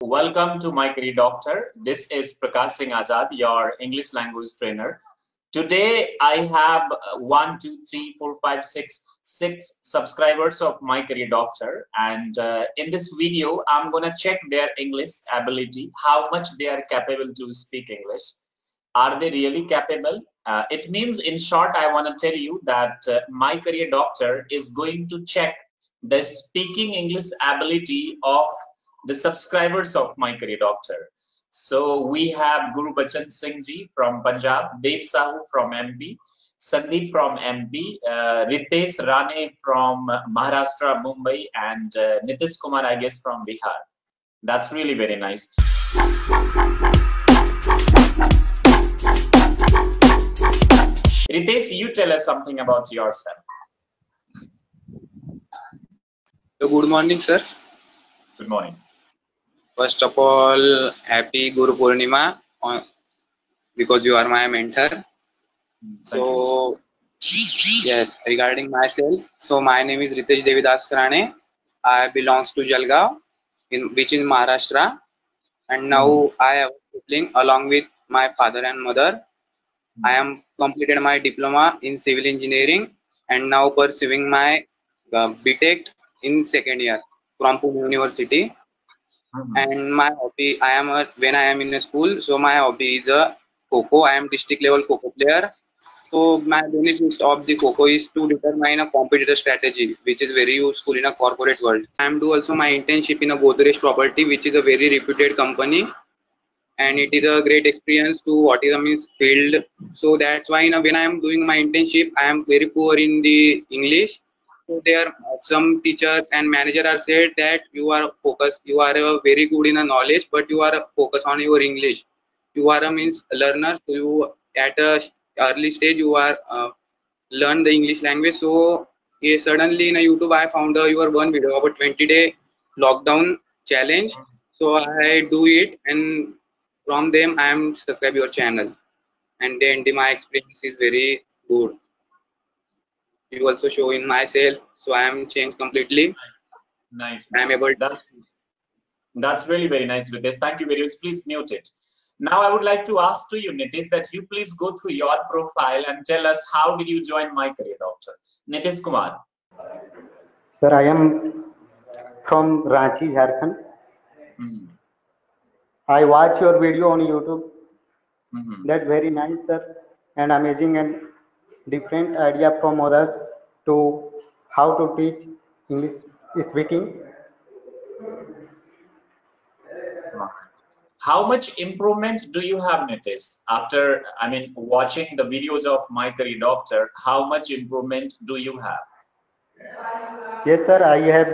welcome to My Career Doctor. This is Prakash Singh Azad, your English language trainer. Today I have 6 subscribers of My Career Doctor, and in this video I'm gonna check their English ability, how much they are capable to speak English. Are they really capable? It means, in short, I want to tell you that My Career Doctor is going to check the speaking English ability of the subscribers of My Career Doctor. So we have Guru Bachan Singh ji from Punjab, Dev Sahu from MP, Sandeep from MP, Ritesh Rane from Maharashtra, Mumbai, and Nitish Kumar, I guess, from Bihar. That's really very nice. Ritesh, you tell us something about yourself. So good morning, sir. Good morning. First of all, happy Guru Purnima because you are my mentor. So yes, regarding myself, so my name is Ritesh Devidas Rane. I belongs to Jalgaon, which is Maharashtra, and now I am living along with my father and mother. I am completed my diploma in civil engineering and now pursuing my BTech in second year from Pune University. And my hobby, when I am in a school, so my hobby is a Kho-Kho. I am district level Kho-Kho player. So my benefit of the Kho-Kho is to determine a competitor strategy, which is very useful in a corporate world. I am do also my internship in a Godrej Property, which is a very reputed company, and it is a great experience to autism is field. So that's why when I am doing my internship, I am very poor in the English. So there some teachers and manager are said that you are focused, you are very good in a knowledge, but you are focused on your English. You are a means learner. So you at a early stage you are learn the English language. So suddenly in a YouTube I found your one video about 20-day lockdown challenge. So I do it, and from them I am subscribe your channel, and then my experience is very good. You also show in myself, so I am changed completely. Nice. I am able. That's really very nice, Ritesh. Thank you very much. Please mute it. Now I would like to ask to you, Nitish, that you please go through your profile and tell us how did you join My Career Doctor. Nitish Kumar. Sir, I am from Ranchi, Jharkhand. I watch your video on YouTube. That's very nice, sir, and amazing and different idea from others to how to teach English speaking. How much improvement do you have, Nitish, after watching the videos of My Career Doctor? How much improvement do you have? Yes, sir, I have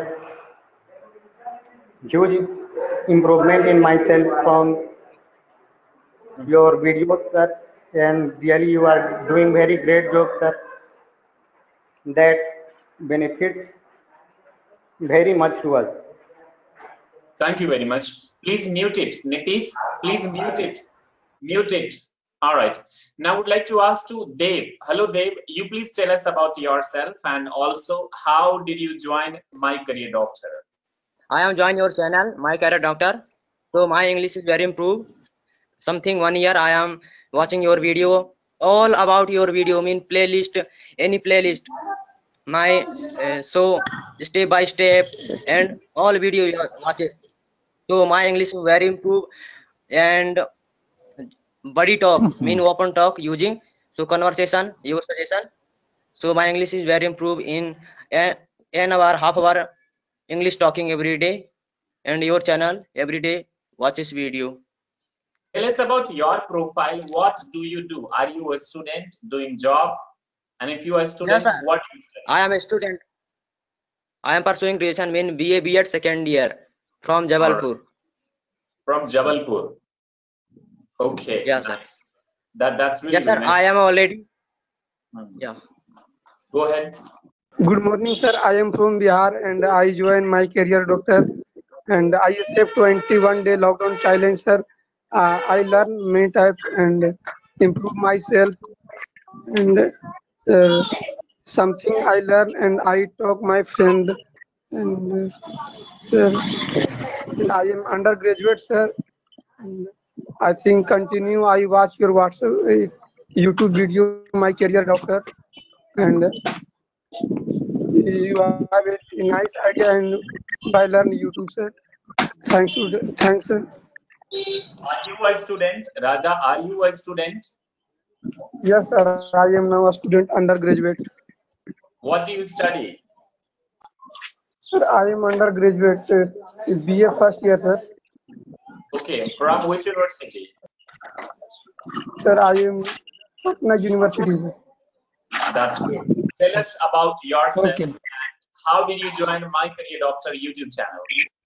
huge improvement in myself from your videos, sir, and really you are doing very great job, sir. That benefits very much to us. Thank you very much. Please mute it, Nitish. Please mute it. Mute it. All right. Now I would like to ask to Dev. Hello, Dev. You please tell us about yourself and also how did you join My Career Doctor? I am joined your channel, My Career Doctor. So my English is very improved. Something 1 year I am watching your video. All about your video, playlist, any playlist. My so step by step and all video you watch it. So my English is very improved, and body talk open talk using so conversation, your suggestion. So my English is very improved in an hour, half hour English talking every day, and your channel every day watches video. Tell us about your profile. What do you do? Are you a student doing job? And if you are a student, yes, what do you study? I am a student. I am pursuing graduation in BA B.Ed second year from Jabalpur. From Jabalpur. Okay. Yes, nice. That's really yes, sir. Nice. I am already. Yeah. Go ahead. Good morning, sir. I am from Bihar and I joined My Career Doctor, and I accept 21-day lockdown challenge, sir. I learn many types and improve myself, and something I learn and I talk my friend, and sir, and I am undergraduate, sir. And I think continue. I watch your WhatsApp, YouTube video, My Career Doctor, and you have a nice idea, and I learn YouTube, sir. Thanks, sir. Are you a student, Raja? Are you a student? Yes, sir. I am now a student, undergraduate. What do you study? Sir, I am undergraduate, BA first year, sir. Okay, from which university? Sir, I am Patna University, sir. That's good. Tell us about yourself. Okay. And how did you join My Career Doctor YouTube channel?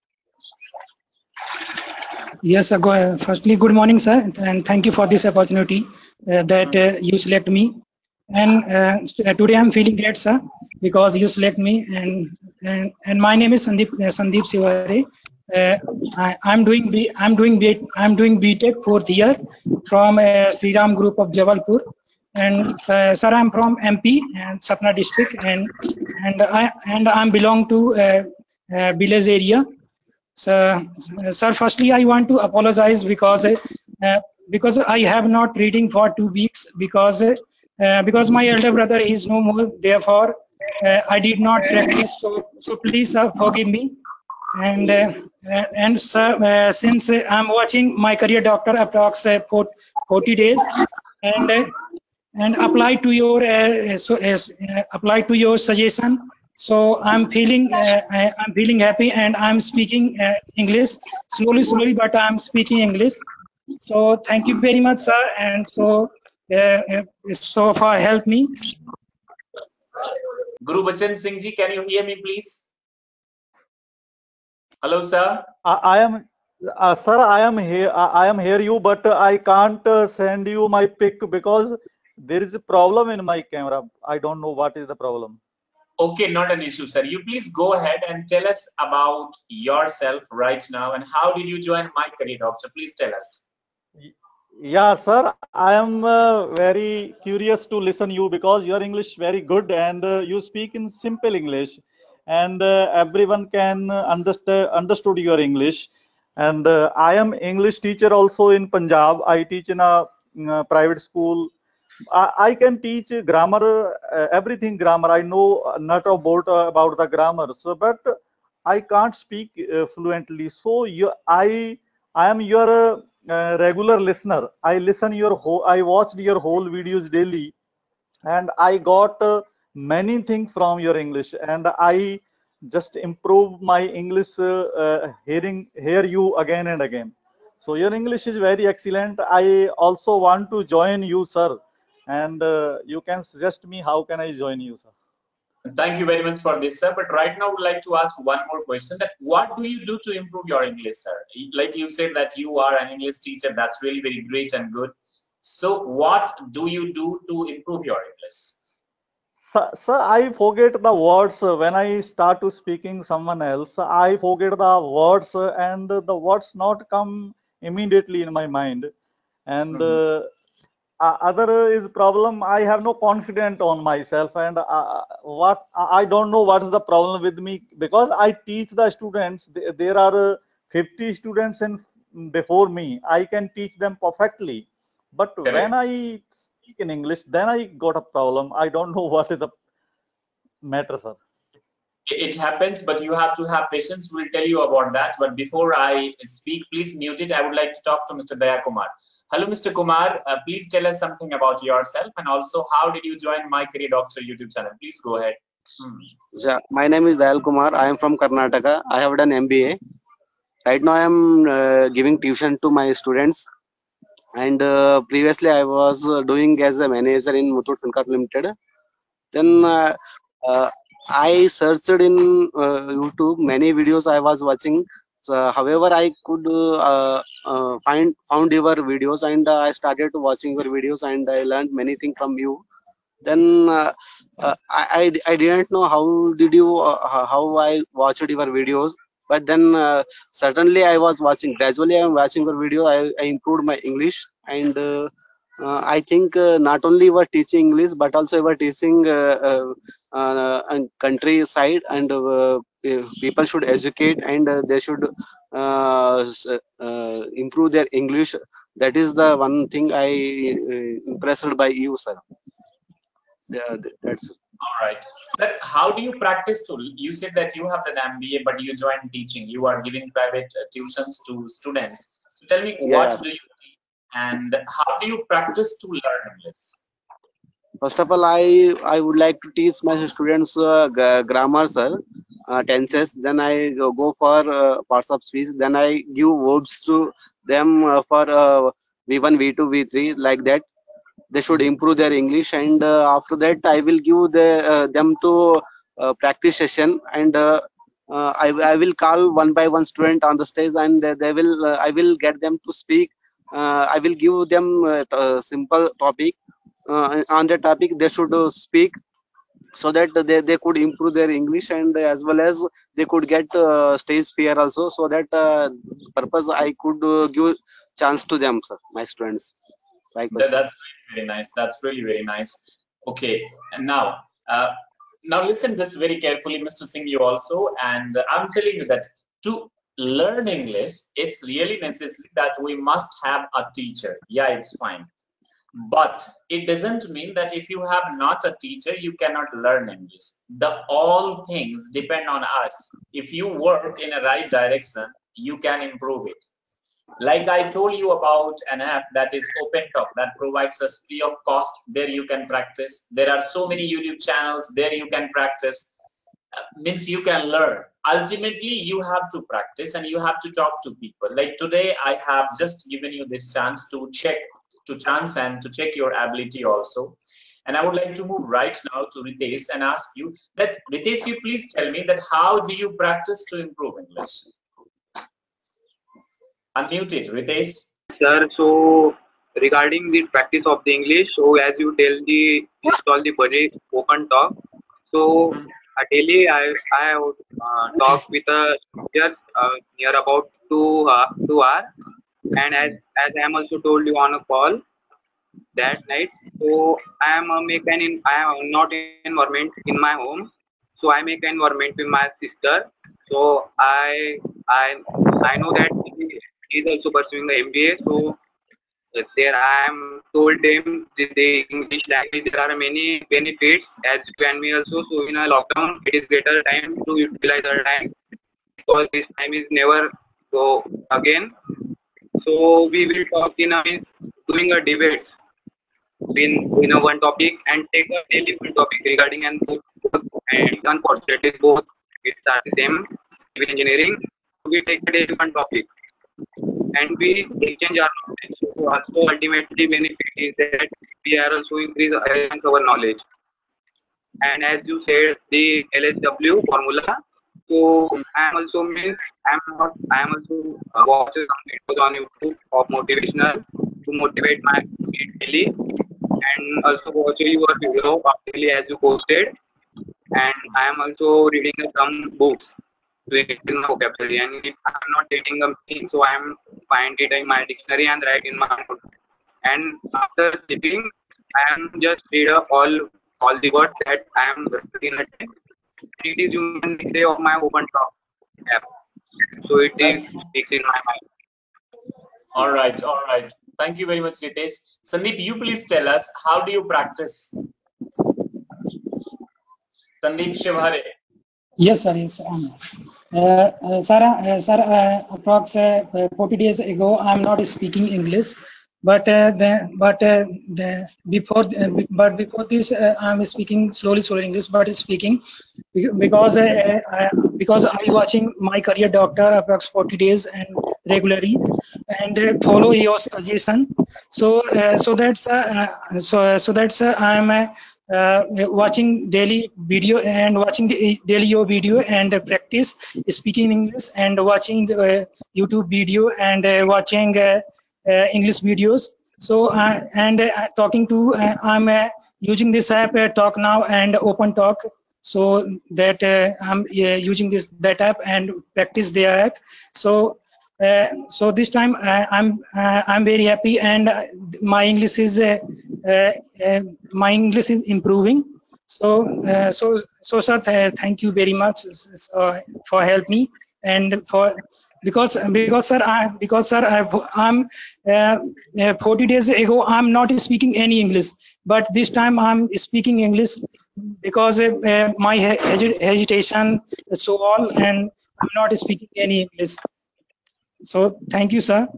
Yes, firstly, good morning, sir, and thank you for this opportunity that you select me. And today I'm feeling great, sir, because you select me. And my name is Sandeep Siware. I'm doing BTech fourth year from Sri Ram Group of Jabalpur. And sir, I'm from MP and Satna district, and I'm belong to village area. So, sir, firstly, I want to apologize because I have not reading for 2 weeks because my elder brother is no more. Therefore, I did not practice. So please, sir, forgive me. And sir, since I'm watching My Career Doctor approx 40 days, and apply to your apply to your suggestion. So I'm feeling happy, and I'm speaking English slowly, but I'm speaking English. So thank you very much, sir, and so far help me. Gurbachan Singh ji, can you hear me, please? Hello, sir. I am, sir. I am here. I am hear you, but I can't send you my pic because there is a problem in my camera. I don't know what is the problem. Okay, not an issue, sir. You please go ahead and tell us about yourself right now, and how did you join My Career Doctor? Please tell us. Yeah, sir. I am very curious to listen you because your English very good and you speak in simple English, and everyone can understood your English. And I am English teacher also in Punjab. I teach in a private school. I can teach grammar, everything grammar. I know not about the grammar, so but I can't speak fluently. So I am your regular listener. I listen your whole. I watched your whole videos daily, and I got many things from your English, and I just improve my English hear you again and again. So your English is very excellent. I also want to join you, sir, and you can suggest me how can I join you, sir. Thank you very much for this, sir. But right now, I would like to ask one more question: that what do you do to improve your English, sir? Like you said that you are an English teacher. That's really very great and good. So what do you do to improve your English? Sir, I forget the words when I start to speaking someone else. I forget the words and the words not come immediately in my mind. And other is problem. I have no confidence on myself, and what I don't know what is the problem with me because I teach the students. There are 50 students in before me. I can teach them perfectly, but when I speak in English, then I got a problem. I don't know what is the matter, sir. It happens, but you have to have patience. We'll tell you about that. But before I speak, please mute it. I would like to talk to Mr. Daya Kumar. Hello, Mr. Kumar. Please tell us something about yourself, and also how did you join My Career Doctor YouTube channel? Please go ahead. Yeah, my name is Dayal Kumar. I am from Karnataka. I have done MBA. Right now, I am giving tuition to my students. And previously, I was doing as a manager in Muthoot Fincorp Limited. Then I searched in YouTube many videos I was watching. However, I could found your videos, and I started watching your videos, and I learned many things from you. Then I didn't know how did you how I watched your videos, but then certainly I was watching. Gradually, I am watching your video. I improved my English, and I think not only were teaching English, but also were teaching countryside, and people should educate, and they should improve their English. That is the one thing I impressed by you, sir. Yeah, that's it. All right. Sir, how do you practice to? You said that you have an MBA, but you joined teaching. You are giving private tuitions to students. So tell me, Yeah. what do you teach, and how do you practice to learn English? First of all, I would like to teach my students grammar, sir, tenses. Then I go for parts of speech. Then I give verbs to them for V1, V2, V3, like that. They should improve their English, and after that I will give them to practice session, and I will call one by one student on the stage, and they will I will get them to speak. I will give them simple topic. On the topic they should speak, so that they could improve their English, and as well as they could get stage fear also, so that purpose I could give chance to them, sir, my students. Like That's very nice. That's really very nice. Okay, and now, now listen this very carefully, Mr. Singh, you also, and I'm telling you that to learn English, it's really necessary that we must have a teacher. Yeah, it's fine. But it doesn't mean that if you have not a teacher, you cannot learn English. All things depend on us. If you work in a right direction, you can improve it. Like I told you about an app that is OpenTalk that provides us free of cost. There you can practice. There are so many YouTube channels. There you can practice. Means you can learn. Ultimately, you have to practice and you have to talk to people. Like today, I have just given you this chance to check and to check your ability also. And I would like to move right now to Ritesh and ask you that, Ritesh, you please tell me that how do you practice to improve English? Unmute it, Ritesh. Sir, so regarding the practice of the English, so as you install the budget OpenTalk, so daily I talk with a teacher near about 2 hours, and as I am also told you on a call that night, so I am not in environment in my home, so I make an environment with my sister. So I know that he is also pursuing the MBA. So there I am told him the English language, there are many benefits as you and me also. So in a lockdown, it is better time to utilize our time, because this time is never go again. So we will talk doing a debate in a one topic, and take a daily one topic regarding and unfortunately both it's the same civil engineering. We take a daily one topic and we exchange our knowledge. So also ultimately benefit is that we are also increase our knowledge. And as you said, the LSW formula. So I am also watching some videos on YouTube of motivational to motivate my daily, and also watching your video daily as you posted. And I am also reading some books to increase my vocabulary. And if I am not getting something, so I am find it in my dictionary and write in my note. And after sleeping, I am just read all the words that I am in a day. It is human day of my OpenTalk app, so it is fixed in my mind. All right. Thank you very much, Ritesh. Sandeep, you please tell us, how do you practice? Sandeep Shivhare. Yes, sir. Yes, sir. Approx 40 days ago, I'm not speaking English, but before this, I'm speaking slowly English, but speaking because I watching my career doctor approx 40 days and regularly, and follow your suggestion. So that's I'm watching daily video and watching daily your video and practice speaking English, and watching YouTube video and watching English videos. So talking to I'm using this app Talk Now and OpenTalk, so that I'm using that app and practice their app. So So this time I'm very happy, and my English is improving. So sir, thank you very much for help me, and for because sir I'm 40 days ago I'm not speaking any English, but this time I'm speaking English because my hesitation so all, and I'm not speaking any English. So thank you, sir.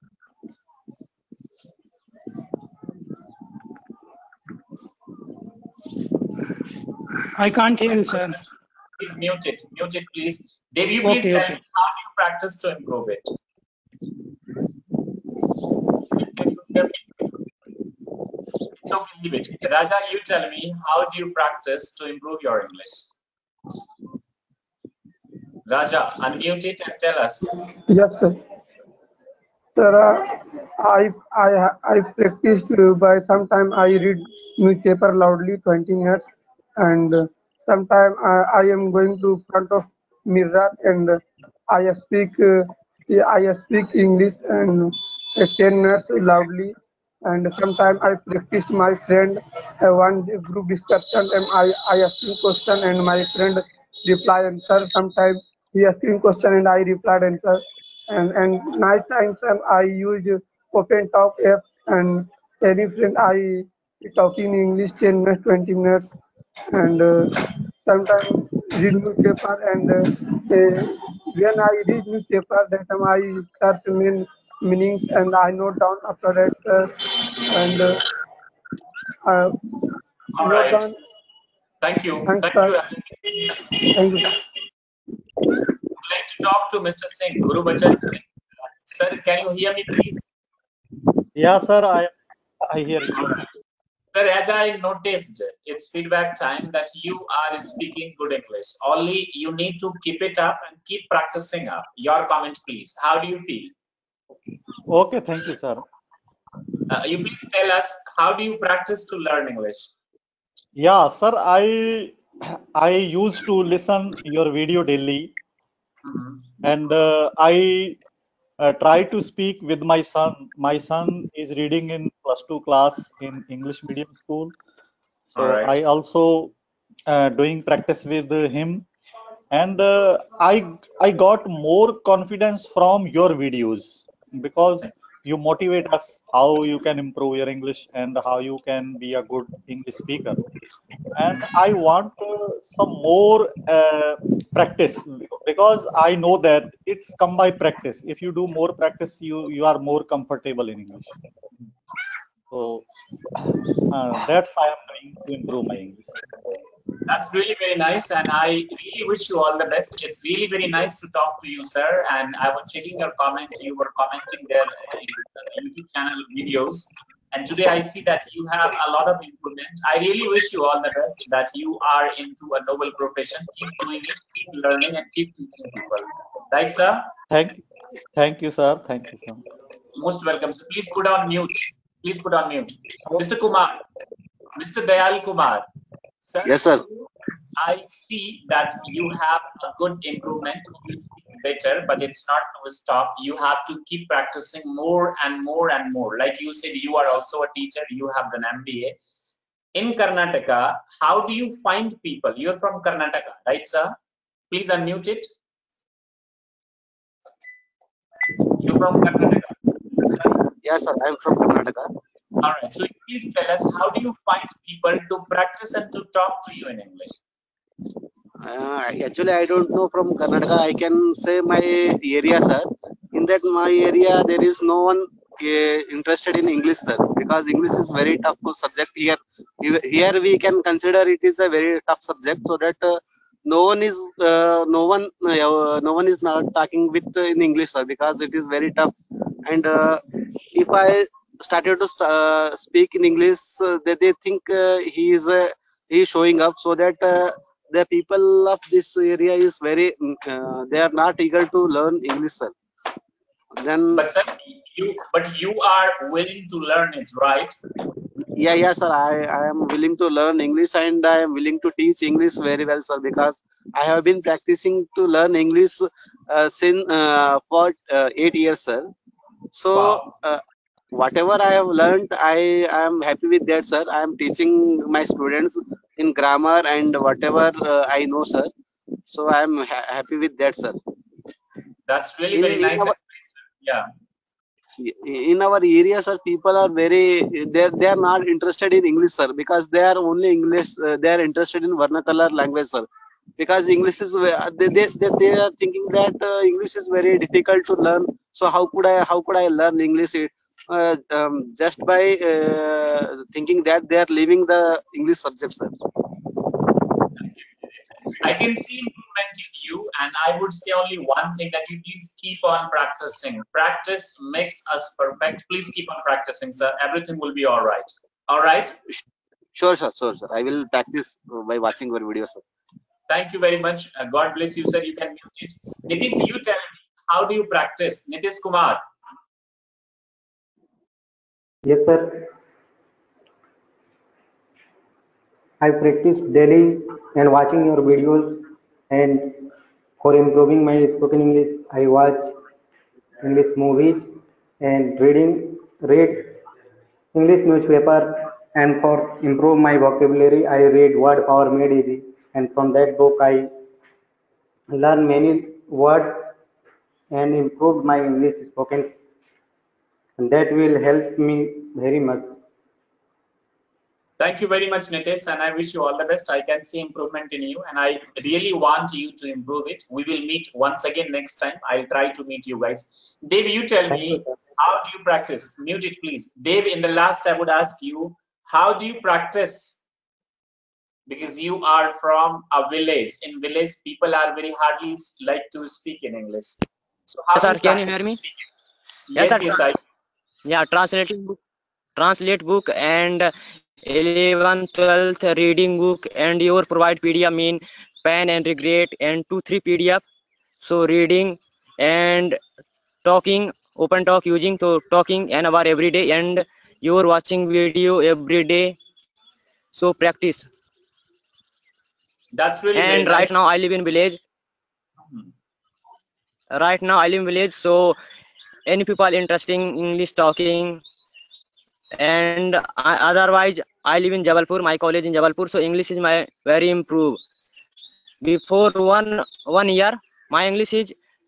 I can't hear you, sir. Please mute it. Mute it, please. Dev, you please tell me, how do you practice to improve it? It's okay, leave it. Raja, you tell me, how do you practice to improve your English? Raja, unmute it and tell us. Yes, sir. Sir, I practiced by sometime I read newspaper loudly 20 minutes, and sometime I am going to front of mirror and I speak English and 10 minutes loudly, and sometime I practiced my friend one group discussion, and I asking question and my friend reply answer. Sometime he asking question and I replied answer. And night times I use open talk app, and any friend I talking English 10 minutes 20 minutes, and sometimes read newspaper, and when I read newspaper that time I search meanings and I note down after that, and all note right. down. Thank you. Thanks, Thank you. Thank you. I'd like to talk to Mr. Singh, Guru Bachan Singh. Sir, can you hear me, please? Yeah, sir, I hear you. Sir, as I noticed, it's feedback time that you are speaking good English. Only you need to keep it up and keep practicing up. Your comment, please. How do you feel? Okay, thank you, sir. You please tell us, how do you practice to learn English? Yeah, sir, I used to listen your video daily, and I try to speak with my son. My son is reading in +2 class in English medium school, so All right. I also doing practice with him, and I got more confidence from your videos, because you motivate us how you can improve your English and how you can be a good English speaker. And I want some more practice, because I know that it's come by practice. If you do more practice, you are more comfortable in English. So that's I am trying to improve my English. That's really very nice, and I really wish you all the best. It's really very nice to talk to you, sir. And I was checking your comment. You were commenting there in the YouTube channel videos, and today I see that you have a lot of improvement. I really wish you all the best, that you are into a noble profession. Keep doing it, keep learning, and keep teaching people. Right, sir? Thank you, sir. Thank you, sir. Most welcome. So please put on mute. Please put on mute. Mr. Kumar, Mr. Dayal Kumar. Sir, Yes, sir. I see that you have a good improvement. You speak better, but it's not to stop. You have to keep practicing more and more and more. Like you said, you are also a teacher. You have an MBA. In Karnataka, how do you find people? You're from Karnataka, right, sir? Please unmute it. You're from Karnataka. Yes, sir. I'm from Karnataka. All right. So please tell us, how do you find people to practice and to talk to you in English? Actually, I don't know from Karnataka. I can say my area, sir. In that my area, there is no one interested in English, sir, because English is very tough subject here. Here we can consider it is a very tough subject, so that no one is not talking with in English, sir, because it is very tough. And if I started to speak in English, they think he is showing up, so that the people of this area is very they are not eager to learn English, sir. Then but sir, you are willing to learn it, right? Yeah, sir. I am willing to learn English, and I am willing to teach English very well, sir, because I have been practicing to learn English since for 8 years, sir. So Wow. whatever I have learned, I am happy with that, sir. I am teaching my students in grammar and whatever I know, sir. So I am happy with that, sir. That's really In very in nice our and great, sir. Yeah. in our area, sir, people are very they are not interested in English, sir, because they are only English. They are interested in vernacular language, sir. Because English is they are thinking that English is very difficult to learn. So how could I learn English? Just by thinking that they are leaving the English subject, sir. I can see improvement in you, and I would say only one thing, that you please keep on practicing. Practice makes us perfect. Please keep on practicing, sir. Everything will be all right. All right. Sure, sir, sure, sir. I will practice by watching your videos, sir. Thank you very much. God bless you, sir. You can mute it. Nitish, you tell me, how do you practice? Nitish Kumar. Yes, sir. I practice daily and watching your videos, and for improving my spoken English, I watch English movies and read English newspaper, and for improve my vocabulary, I read Word Power Made Easy, and from that book I learn many words and improve my English spoken, and that will help me very much. Thank you very much, Nitish, and I wish you all the best. I can see improvement in you, and I really want you to improve it. We will meet once again next time. I'll try to meet you guys. Dave, you tell Thank you, me, sir. how do you practice? Mute it, please. Dave, in the last, I would ask you, how do you practice? Because you are from a village. In village, people are very hardly like to speak in English. So how Yes, do sir. you Can you practice hear me? speaking? Yes, sir. Yes, yes, I. Yeah, translate book and 11th 12th reading book, and your provide PDF mean pen and regret and 2 3 PDF. So reading and talking, open talk using to talking an hour every day, and you're watching video every day. So practice. That's really very And nice. right now I live in village. Hmm. Right now I live in village. So any people interesting English talking, and otherwise I live in Jabalpur, my college in Jabalpur, so English is my very improved. Before one year my English is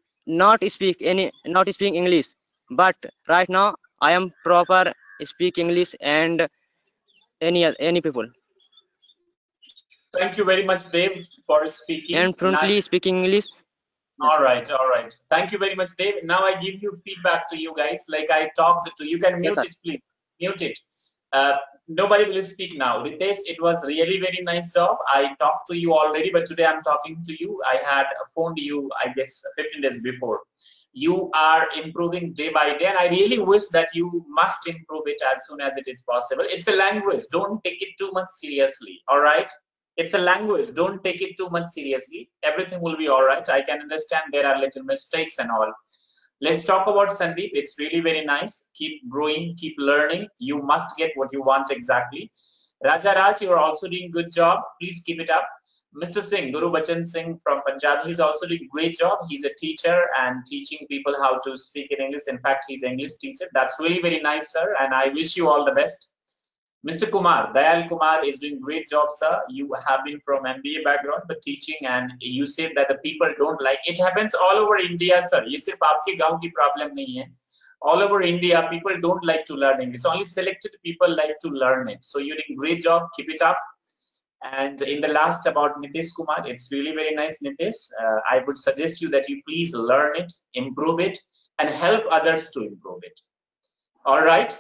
not speak English, but right now I am proper speak English, and any people Thank you very much, Dave, for speaking. and Now, fluently speaking English. Yes, all right, all right. Thank you very much, Dave. Now I give you feedback to you guys. Like I talked to you, can yes mute sir. it, please. Mute it. Nobody will speak now. Ritesh, it was really very nice job. I talked to you already, but today I'm talking to you. I had phoned you, I guess, 15 days before. You are improving day by day, and I really wish that you must improve it as soon as it is possible. It's a language. Don't take it too much seriously. All right. It's a language. Don't take it too much seriously. Everything will be all right. I can understand there are little mistakes and all. Let's talk about Sandeep. It's really very nice. Keep growing, keep learning. You must get what you want exactly. Raja Raj, you're also doing good job. Please keep it up. Mr. Singh, Guru Bachan Singh from Punjab, he's also doing great job. He's a teacher and teaching people how to speak in English. In fact, he's an English teacher. That's really very nice, sir. And I wish you all the best. Mr. Kumar, Dayal Kumar is doing great job, sir. You have been from MBA background, but teaching, and you said that the people don't like. It happens all over India, sir. ये सिर्फ आपके गांव की problem नहीं है. All over India, people don't like to learn English. Only selected people like to learn it. So you're doing great job. Keep it up. And in the last about Nitish Kumar, it's really very nice, Nitish. I would suggest you that you please learn it, improve it, and help others to improve it. All right.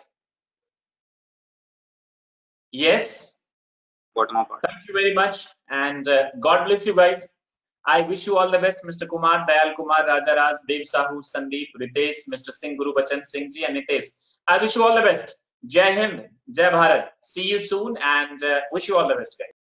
Yes. Thank you very much, and God bless you guys. I wish you all the best, Mr. Kumar, Dayal Kumar, Rajaraj, Dev Sahu, Sandeep, Ritesh, Mr. Singh, Guru Bachan Singh ji, and Nitesh. I wish you all the best. Jai Hind, Jai Bharat. See you soon, and wish you all the best, guys.